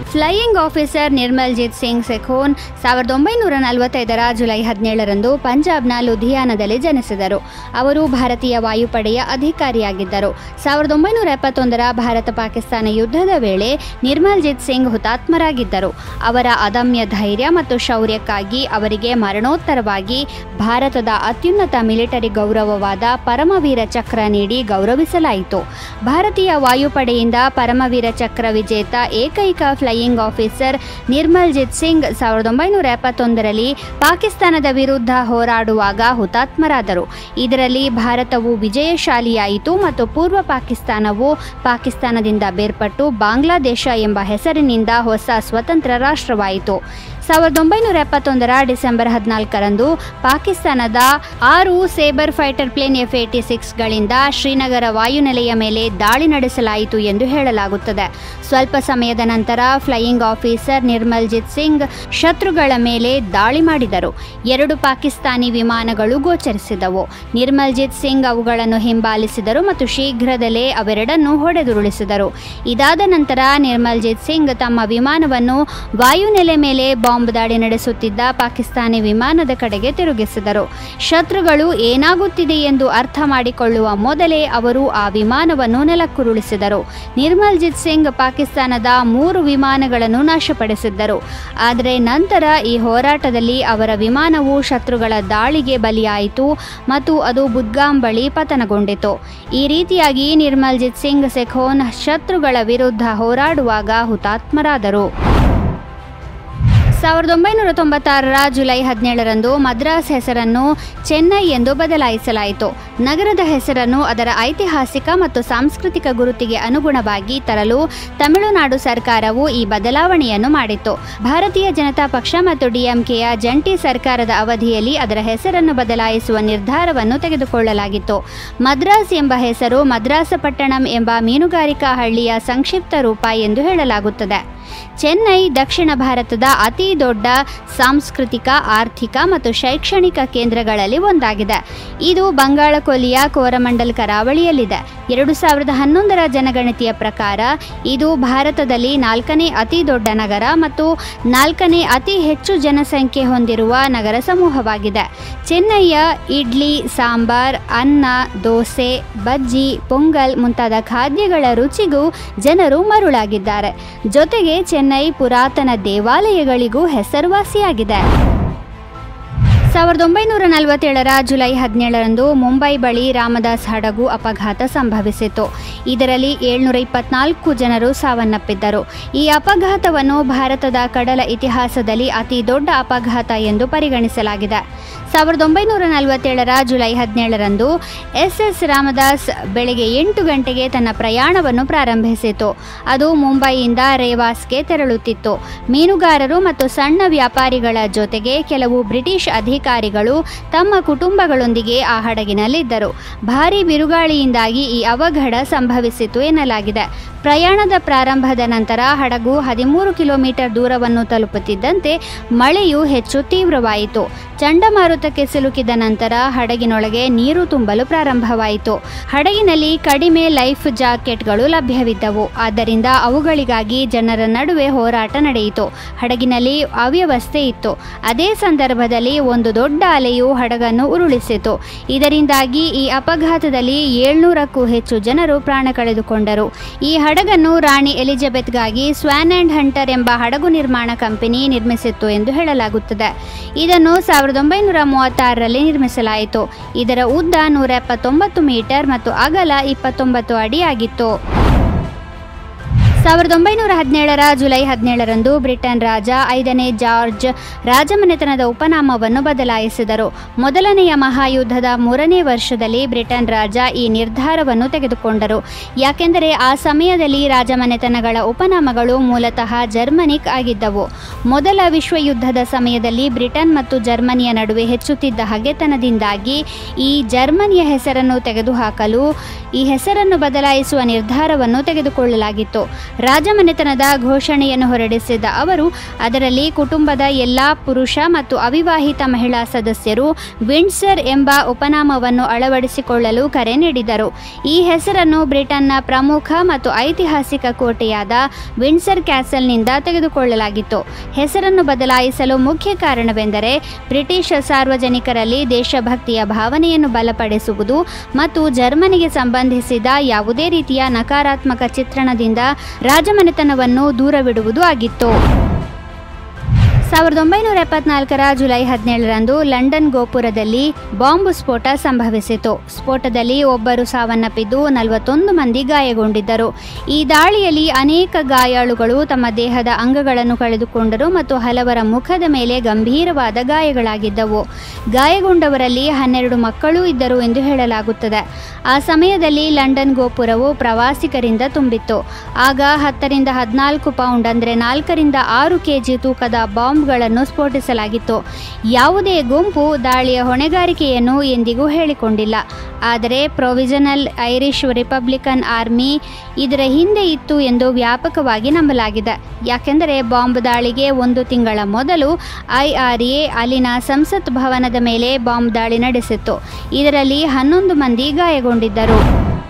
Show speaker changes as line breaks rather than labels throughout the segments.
Flying officer Nirmaljit Singh Sekhon 1945ರ July 17ರಂದು ಪಂಜಾಬ್ನ ಲುಧಿಯಾನದಲ್ಲಿ ಜನಿಸಿದರು. ಅವರು ಭಾರತೀಯ ವಾಯುಪಡೆಯ ಅಧಿಕಾರಿಯಾಗಿದ್ದರು. 1971ರ ಭಾರತ ಪಾಕಿಸ್ತಾನ ಯುದ್ಧದ ವೇಳೆ ನಿರ್ಮಲ್ಜಿತ್ ಸಿಂಗ್ ಹುತಾತ್ಮರಾಗಿದ್ದರು. ಅವರ ಅದಮ್ಯ ಧೈರ್ಯ ಮತ್ತು ಶೌರ್ಯಕ್ಕಾಗಿ ಅವರಿಗೆ ಮರಣೋತ್ತರವಾಗಿ ಭಾರತದ ಅತ್ಯುನ್ನತ ಮಿಲಿಟರಿ ಗೌರವವಾದ ಪರಮವೀರ ಚಕ್ರ ನೀಡಿ ಗೌರವಿಸಲಾಯಿತು. ಭಾರತೀಯ ವಾಯುಪಡೆಯಿಂದ ಪರಮವೀರ ಚಕ್ರ ವಿಜೇತ ಏಕೈಕ ಫ್ಲೈಯಿಂಗ್ ಆಫೀಸರ್ ನಿರ್ಮಲ್ಜಿತ್ ಸಿಂಗ್ 1971ರಲ್ಲಿ ಪಾಕಿಸ್ತಾನದ ವಿರುದ್ಧ ಹೋರಾಡುವಾಗ ಹುತಾತ್ಮರಾದರು. ಇದರಲ್ಲಿ ಭಾರತವು ವಿಜಯಶಾಲಿಯಾಯಿತು ಮತ್ತು ಪೂರ್ವ ಪಾಕಿಸ್ತಾನವು ಪಾಕಿಸ್ತಾನದಿಂದ ಬೇರ್ಪಟ್ಟು ಬಾಂಗ್ಲಾದೇಶ ಎಂಬ ಹೆಸರಿನಿಂದ ಹೊಸ ಸ್ವತಂತ್ರ ರಾಷ್ಟ್ರವಾಯಿತು. 1971ರ ಡಿಸೆಂಬರ್ 14ರಂದು ಪಾಕಿಸ್ತಾನದ 6 ಸೇಬರ್ ಫೈಟರ್ ಪ್ಲೇನ್ F-86ಗಳಿಂದ ಶ್ರೀನಗರ ವಾಯುನೆಲೆಯ ಮೇಲೆ ದಾಳಿ ನಡೆಸಲಾಯಿತು ಎಂದು ಹೇಳಲಾಗುತ್ತದೆ. ಸ್ವಲ್ಪ ಸಮಯದ ನಂತರ ಫ್ಲೈಯಿಂಗ್ ಆಫೀಸರ್ ನಿರ್ಮಲ್ಜಿತ್ ಸಿಂಗ್ ಶತ್ರುಗಳ ಮೇಲೆ ದಾಳಿ ಮಾಡಿದರು. 2 ಪಾಕಿಸ್ತಾನಿ ವಿಮಾನಗಳು ಗೋಚರಿಸಿದವು. ನಿರ್ಮಲ್ಜಿತ್ ಸಿಂಗ್ ಅವುಗಳನ್ನು ಹಿಂಬಾಲಿಸಿದರು ಮತ್ತು ಶೀಘ್ರದಲ್ಲೇ ಅವೆರಡನ್ನು ಹೊಡೆದುರುಳಿಸಿದರು. ಇದಾದ ನಂತರ ನಿರ್ಮಲ್ಜಿತ್ ಸಿಂಗ್ ತಮ್ಮ ವಿಮಾನವನ್ನು ವಾಯುನೆಲೆ ಮೇಲೆ ಬಾಂಬ್ ದಾಳಿ ನಡೆಸುತ್ತಿದ್ದ ಪಾಕಿಸ್ತಾನಿ ವಿಮಾನದ ಕಡೆಗೆ ತಿರುಗಿಸಿದರು. ಶತ್ರುಗಳು ಏನಾಗುತ್ತಿದೆ ಎಂದು ಅರ್ಥ ಮಾಡಿಕೊಳ್ಳುವ ಮೊದಲೇ ಅವರು ಆ ವಿಮಾನವನ್ನು ನೆಲಕ್ಕುರುಳಿಸಿದರು. ನಿರ್ಮಲ್ಜಿತ್ ಸಿಂಗ್ ಪಾಕಿಸ್ತಾನದ 3 ವಿಮಾನಗಳನ್ನು ನಾಶಪಡಿಸಿದ್ದರು. ಆದರೆ ನಂತರ ಈ ಹೋರಾಟದಲ್ಲಿ ಅವರ ವಿಮಾನವು ಶತ್ರುಗಳ ದಾಳಿಗೆ ಬಲಿಯಾಯಿತು ಮತ್ತು ಅದು ಬುದ್ಗಾಮ್ ಬಳಿ ಪತನಗೊಂಡಿತು. ಈ ರೀತಿಯಾಗಿ ನಿರ್ಮಲ್ಜಿತ್ ಸಿಂಗ್ ಸೆಖೋನ್ ಶತ್ರುಗಳ ವಿರುದ್ಧ ಹೋರಾಡುವಾಗ ಹುತಾತ್ಮರಾದರು. 1996ರ ಜುಲೈ 17ರಂದು ಮದ್ರಾಸ್ ಹೆಸರನ್ನು ಚೆನ್ನೈ ಎಂದು ಬದಲಾಯಿಸಲಾಯಿತು. ನಗರದ ಹೆಸರನ್ನು ಅದರ ಐತಿಹಾಸಿಕ ಮತ್ತು ಸಾಂಸ್ಕೃತಿಕ ಗುರುತಿಗೆ ಅನುಗುಣವಾಗಿ ತರಲು ತಮಿಳುನಾಡು ಸರ್ಕಾರವು ಈ ಬದಲಾವಣೆಯನ್ನು ಮಾಡಿತ್ತು. ಭಾರತೀಯ ಜನತಾ ಪಕ್ಷ ಮತ್ತು ಡಿಎಂಕೆಯ ಜಂಟಿ ಸರ್ಕಾರದ ಅವಧಿಯಲ್ಲಿ ಅದರ ಹೆಸರನ್ನು ಬದಲಾಯಿಸುವ ನಿರ್ಧಾರವನ್ನು ತೆಗೆದುಕೊಳ್ಳಲಾಗಿತ್ತು. ಮದ್ರಾಸ್ ಎಂಬ ಹೆಸರು ಮದ್ರಾಸಪಟ್ಟಣಂ ಎಂಬ ಮೀನುಗಾರಿಕಾ ಹಳ್ಳಿಯ ಸಂಕ್ಷಿಪ್ತ ರೂಪ ಎಂದು ಹೇಳಲಾಗುತ್ತದೆ. ಚೆನ್ನೈ ದಕ್ಷಿಣ ಭಾರತದ ಅತಿ ದೊಡ್ಡ ಸಾಂಸ್ಕೃತಿಕ, ಆರ್ಥಿಕ ಮತ್ತು ಶೈಕ್ಷಣಿಕ ಕೇಂದ್ರಗಳಲ್ಲಿ ಒಂದಾಗಿದೆ. ಇದು ಬಂಗಾಳಕೊಲ್ಲಿಯ ಕೋರಮಂಡಲ್ ಕರಾವಳಿಯಲ್ಲಿದೆ. 2011ರ ಜನಗಣತಿಯ ಪ್ರಕಾರ ಇದು ಭಾರತದಲ್ಲಿ 4ನೇ ಅತಿ ದೊಡ್ಡ ನಗರ ಮತ್ತು 4ನೇ ಅತಿ ಹೆಚ್ಚು ಜನಸಂಖ್ಯೆ ಹೊಂದಿರುವ ನಗರ ಸಮೂಹವಾಗಿದೆ. ಚೆನ್ನೈಯ ಇಡ್ಲಿ, ಸಾಂಬಾರ್, ಅನ್ನ, ದೋಸೆ, ಬಜ್ಜಿ, ಪೊಂಗಲ್ ಮುಂತಾದ ಖಾದ್ಯಗಳ ರುಚಿಗೂ ಜನರು ಮರುಳಾಗಿದ್ದಾರೆ. ಜೊತೆಗೆ ಚೆನ್ನೈ ಪುರಾತನ ದೇವಾಲಯಗಳಿಗೂ ಹೆಸರುವಾಸಿಯಾಗಿದೆ. 1947ರ ಜುಲೈ 17ರಂದು ಮುಂಬೈ ಬಳಿ ರಾಮದಾಸ್ ಹಡಗು ಅಪಘಾತ ಸಂಭವಿಸಿತು. ಇದರಲ್ಲಿ 724 ಜನರು ಸಾವನ್ನಪ್ಪಿದ್ದರು. ಈ ಅಪಘಾತವನ್ನು ಭಾರತದ ಕಡಲ ಇತಿಹಾಸದಲ್ಲಿ ಅತಿ ದೊಡ್ಡ ಅಪಘಾತ ಎಂದು ಪರಿಗಣಿಸಲಾಗಿದೆ. 1947ರ ಜುಲೈ 17ರಂದು SS ರಾಮದಾಸ್ ಬೆಳಗ್ಗೆ 8 ಗಂಟೆಗೆ ತನ್ನ ಪ್ರಯಾಣವನ್ನು ಪ್ರಾರಂಭಿಸಿತು. ಅದು ಮುಂಬೈಯಿಂದ ರೇವಾಸ್ಗೆ ತೆರಳುತ್ತಿತ್ತು. ಮೀನುಗಾರರು ಮತ್ತು ಸಣ್ಣ ವ್ಯಾಪಾರಿಗಳ ಜೊತೆಗೆ ಕೆಲವು ಬ್ರಿಟಿಷ್ ಅಧಿಕಾರಿಗಳು ತಮ್ಮ ಕುಟುಂಬಗಳೊಂದಿಗೆ ಆ ಹಡಗಿನಲ್ಲಿದ್ದರು. ಭಾರೀ ಬಿರುಗಾಳಿಯಿಂದಾಗಿ ಈ ಅವಘಡ ಸಂಭವಿಸಿತು ಎನ್ನಲಾಗಿದೆ. ಪ್ರಯಾಣದ ಪ್ರಾರಂಭದ ನಂತರ ಹಡಗು 13 ಕಿಲೋಮೀಟರ್ ದೂರವನ್ನು ತಲುಪುತ್ತಿದ್ದಂತೆ ಮಳೆಯು ಹೆಚ್ಚು ತೀವ್ರವಾಯಿತು. ಚಂಡಮಾರುತಕ್ಕೆ ಸಿಲುಕಿದ ನಂತರ ಹಡಗಿನೊಳಗೆ ನೀರು ತುಂಬಲು ಪ್ರಾರಂಭವಾಯಿತು. ಹಡಗಿನಲ್ಲಿ ಕಡಿಮೆ ಲೈಫ್ ಜಾಕೆಟ್ಗಳು ಲಭ್ಯವಿದ್ದವು. ಆದ್ದರಿಂದ ಅವುಗಳಿಗಾಗಿ ಜನರ ನಡುವೆ ಹೋರಾಟ ನಡೆಯಿತು. ಹಡಗಿನಲ್ಲಿ ಅವ್ಯವಸ್ಥೆ ಇತ್ತು. ಅದೇ ಸಂದರ್ಭದಲ್ಲಿ ಒಂದು ದೊಡ್ಡ ಅಲೆಯು ಹಡಗನ್ನು ಉರುಳಿಸಿತು. ಇದರಿಂದಾಗಿ ಈ ಅಪಘಾತದಲ್ಲಿ 700ಕ್ಕೂ ಹೆಚ್ಚು ಜನರು ಪ್ರಾಣ ಕಳೆದುಕೊಂಡರು. ಈ ಹಡಗನ್ನು ರಾಣಿ ಎಲಿಜಬೆತ್ಗಾಗಿ ಸ್ವಾನ್ ಅಂಡ್ ಹಂಟರ್ ಎಂಬ ಹಡಗು ನಿರ್ಮಾಣ ಕಂಪನಿ ನಿರ್ಮಿಸಿತ್ತು ಎಂದು ಹೇಳಲಾಗುತ್ತದೆ. ಇದನ್ನು 1936ರಲ್ಲಿ ನಿರ್ಮಿಸಲಾಯಿತು. ಇದರ ಉದ್ದ 179 ಮೀಟರ್ ಮತ್ತು ಅಗಲ 29 ಅಡಿಯಾಗಿತ್ತು. 1917ರ ಜುಲೈ 17ರಂದು ಬ್ರಿಟನ್ ರಾಜ 5ನೇ ಜಾರ್ಜ್ ರಾಜಮನೆತನದ ಉಪನಾಮವನ್ನು ಬದಲಾಯಿಸಿದರು. ಮೊದಲನೆಯ ಮಹಾಯುದ್ಧದ 3ನೇ ವರ್ಷದಲ್ಲಿ ಬ್ರಿಟನ್ ರಾಜ ಈ ನಿರ್ಧಾರವನ್ನು ತೆಗೆದುಕೊಂಡರು. ಯಾಕೆಂದರೆ ಆ ಸಮಯದಲ್ಲಿ ರಾಜಮನೆತನಗಳ ಉಪನಾಮಗಳು ಮೂಲತಃ ಜರ್ಮನಿಕ್ ಆಗಿದ್ದವು. ಮೊದಲ ವಿಶ್ವಯುದ್ಧದ ಸಮಯದಲ್ಲಿ ಬ್ರಿಟನ್ ಮತ್ತು ಜರ್ಮನಿಯ ನಡುವೆ ಹೆಚ್ಚುತ್ತಿದ್ದ ಹಗೆತನದಿಂದಾಗಿ ಈ ಜರ್ಮನಿಯ ಹೆಸರನ್ನು ತೆಗೆದುಹಾಕಲು ಈ ಹೆಸರನ್ನು ಬದಲಾಯಿಸುವ ನಿರ್ಧಾರವನ್ನು ತೆಗೆದುಕೊಳ್ಳಲಾಗಿತ್ತು. ರಾಜಮನೆತನದ ಘೋಷಣೆಯನ್ನು ಹೊರಡಿಸಿದ ಅವರು ಅದರಲ್ಲಿ ಕುಟುಂಬದ ಎಲ್ಲ ಪುರುಷ ಮತ್ತು ಅವಿವಾಹಿತ ಮಹಿಳಾ ಸದಸ್ಯರು ವಿಂಡ್ಸರ್ ಎಂಬ ಉಪನಾಮವನ್ನು ಅಳವಡಿಸಿಕೊಳ್ಳಲು ಕರೆ ನೀಡಿದರು. ಈ ಹೆಸರನ್ನು ಬ್ರಿಟನ್ನ ಪ್ರಮುಖ ಮತ್ತು ಐತಿಹಾಸಿಕ ಕೋಟೆಯಾದ ವಿಂಡ್ಸರ್ ಕ್ಯಾಸಲ್ನಿಂದ ತೆಗೆದುಕೊಳ್ಳಲಾಗಿತ್ತು. ಹೆಸರನ್ನು ಬದಲಾಯಿಸಲು ಮುಖ್ಯ ಕಾರಣವೆಂದರೆ ಬ್ರಿಟಿಷ್ ಸಾರ್ವಜನಿಕರಲ್ಲಿ ದೇಶಭಕ್ತಿಯ ಭಾವನೆಯನ್ನು ಬಲಪಡಿಸುವುದು ಮತ್ತು ಜರ್ಮನಿಗೆ ಸಂಬಂಧಿಸಿದ ಯಾವುದೇ ರೀತಿಯ ನಕಾರಾತ್ಮಕ ಚಿತ್ರಣದಿಂದ ರಾಜಮನೆತನವನ್ನು ದೂರವಿಡುವುದು ಆಗಿತ್ತು. 1974ರ ಜುಲೈ 17ರಂದು ಲಂಡನ್ ಗೋಪುರದಲ್ಲಿ ಬಾಂಬ್ ಸ್ಫೋಟ ಸಂಭವಿಸಿತು. ಸ್ಫೋಟದಲ್ಲಿ ಒಬ್ಬರು ಸಾವನ್ನಪ್ಪಿದ್ದು 41 ಮಂದಿ ಗಾಯಗೊಂಡಿದ್ದರು. ಈ ದಾಳಿಯಲ್ಲಿ ಅನೇಕ ಗಾಯಾಳುಗಳು ತಮ್ಮ ದೇಹದ ಅಂಗಗಳನ್ನು ಕಳೆದುಕೊಂಡರು ಮತ್ತು ಹಲವರ ಮುಖದ ಮೇಲೆ ಗಂಭೀರವಾದ ಗಾಯಗಳಾಗಿದ್ದವು. ಗಾಯಗೊಂಡವರಲ್ಲಿ 12 ಮಕ್ಕಳೂ ಇದ್ದರು ಎಂದು ಹೇಳಲಾಗುತ್ತದೆ. ಆ ಸಮಯದಲ್ಲಿ ಲಂಡನ್ ಗೋಪುರವು ಪ್ರವಾಸಿಗರಿಂದ ತುಂಬಿತ್ತು. ಆಗ 10 ರಿಂದ 14 ಪೌಂಡ್ ಅಂದರೆ 4 ರಿಂದ 6 ಕೆಜಿ ತೂಕದ ಬಾಂಬ್ಗಳನ್ನು ಸ್ಫೋಟಿಸಲಾಗಿತ್ತು. ಯಾವುದೇ ಗುಂಪು ದಾಳಿಯ ಹೊಣೆಗಾರಿಕೆಯನ್ನು ಎಂದಿಗೂ ಹೇಳಿಕೊಂಡಿಲ್ಲ. ಆದರೆ ಪ್ರೊವಿಷನಲ್ ಐರಿಷ್ ರಿಪಬ್ಲಿಕನ್ ಆರ್ಮಿ ಇದರ ಹಿಂದೆ ಇತ್ತು ಎಂದು ವ್ಯಾಪಕವಾಗಿ ನಂಬಲಾಗಿದೆ. ಯಾಕೆಂದರೆ ಬಾಂಬ್ ದಾಳಿಗೆ 1 ತಿಂಗಳ ಮೊದಲು IRA ಅಲ್ಲಿನ ಸಂಸತ್ ಭವನದ ಮೇಲೆ ಬಾಂಬ್ ದಾಳಿ ನಡೆಸಿತ್ತು. ಇದರಲ್ಲಿ 11 ಮಂದಿ ಗಾಯಗೊಂಡಿದ್ದರು.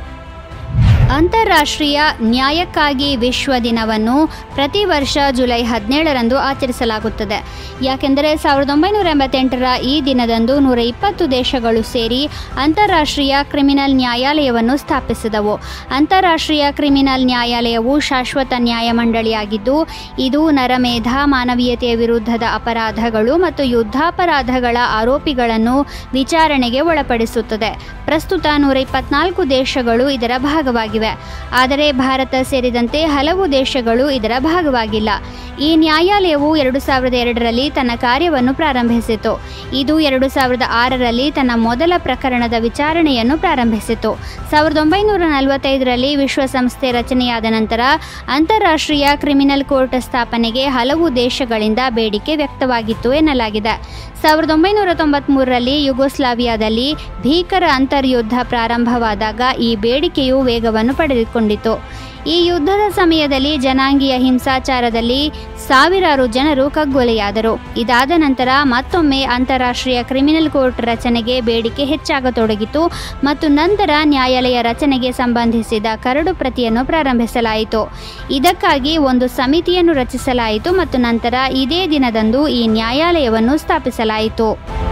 ಅಂತಾರಾಷ್ಟ್ರೀಯ ನ್ಯಾಯಕ್ಕಾಗಿ ವಿಶ್ವ ದಿನವನ್ನು ಪ್ರತಿ ವರ್ಷ ಜುಲೈ 17ರಂದು ಆಚರಿಸಲಾಗುತ್ತದೆ. ಯಾಕೆಂದರೆ 1988ರ ಈ ದಿನದಂದು 120 ದೇಶಗಳು ಸೇರಿ ಅಂತಾರಾಷ್ಟ್ರೀಯ ಕ್ರಿಮಿನಲ್ ನ್ಯಾಯಾಲಯವನ್ನು ಸ್ಥಾಪಿಸಿದವು. ಅಂತಾರಾಷ್ಟ್ರೀಯ ಕ್ರಿಮಿನಲ್ ನ್ಯಾಯಾಲಯವು ಶಾಶ್ವತ ನ್ಯಾಯಮಂಡಳಿಯಾಗಿದ್ದು ಇದು ನರಮೇಧ, ಮಾನವೀಯತೆಯ ವಿರುದ್ಧದ ಅಪರಾಧಗಳು ಮತ್ತು ಯುದ್ಧಾಪರಾಧಗಳ ಆರೋಪಿಗಳನ್ನು ವಿಚಾರಣೆಗೆ ಒಳಪಡಿಸುತ್ತದೆ. ಪ್ರಸ್ತುತ 124 ದೇಶಗಳು ಇದರ ಭಾಗವಾಗಿವೆ. ಆದರೆ ಭಾರತ ಸೇರಿದಂತೆ ಹಲವು ದೇಶಗಳು ಇದರ ಭಾಗವಾಗಿಲ್ಲ. ಈ ನ್ಯಾಯಾಲಯವು 2002ರಲ್ಲಿ ತನ್ನ ಕಾರ್ಯವನ್ನು ಪ್ರಾರಂಭಿಸಿತು. ಇದು 2006ರಲ್ಲಿ ತನ್ನ ಮೊದಲ ಪ್ರಕರಣದ ವಿಚಾರಣೆಯನ್ನು ಪ್ರಾರಂಭಿಸಿತು. 1945ರಲ್ಲಿ ವಿಶ್ವಸಂಸ್ಥೆ ರಚನೆಯಾದ ನಂತರ ಅಂತಾರಾಷ್ಟ್ರೀಯ ಕ್ರಿಮಿನಲ್ ಕೋರ್ಟ್ ಸ್ಥಾಪನೆಗೆ ಹಲವು ದೇಶಗಳಿಂದ ಬೇಡಿಕೆ ವ್ಯಕ್ತವಾಗಿತ್ತು ಎನ್ನಲಾಗಿದೆ. 1993ರಲ್ಲಿ ಯುಗೋಸ್ಲಾವಿಯಾದಲ್ಲಿ ಭೀಕರ ಅಂತರ್ಯುದ್ಧ ಪ್ರಾರಂಭವಾದಾಗ ಈ ಬೇಡಿಕೆಯು ವೇಗವನ್ನು ಪಡೆದುಕೊಂಡಿತು. ಈ ಯುದ್ಧದ ಸಮಯದಲ್ಲಿ ಜನಾಂಗೀಯ ಹಿಂಸಾಚಾರದಲ್ಲಿ ಸಾವಿರಾರು ಜನರು ಕಗ್ಗೊಲೆಯಾದರು. ಇದಾದ ನಂತರ ಮತ್ತೊಮ್ಮೆ ಅಂತಾರಾಷ್ಟ್ರೀಯ ಕ್ರಿಮಿನಲ್ ಕೋರ್ಟ್ ರಚನೆಗೆ ಬೇಡಿಕೆ ಹೆಚ್ಚಾಗತೊಡಗಿತು ಮತ್ತು ನಂತರ ನ್ಯಾಯಾಲಯ ರಚನೆಗೆ ಸಂಬಂಧಿಸಿದ ಕರಡು ಪ್ರತಿಯನ್ನು ಪ್ರಾರಂಭಿಸಲಾಯಿತು. ಇದಕ್ಕಾಗಿ ಒಂದು ಸಮಿತಿಯನ್ನು ರಚಿಸಲಾಯಿತು ಮತ್ತು ನಂತರ ಇದೇ ದಿನದಂದು ಈ ನ್ಯಾಯಾಲಯವನ್ನು ಸ್ಥಾಪಿಸಲಾಯಿತು.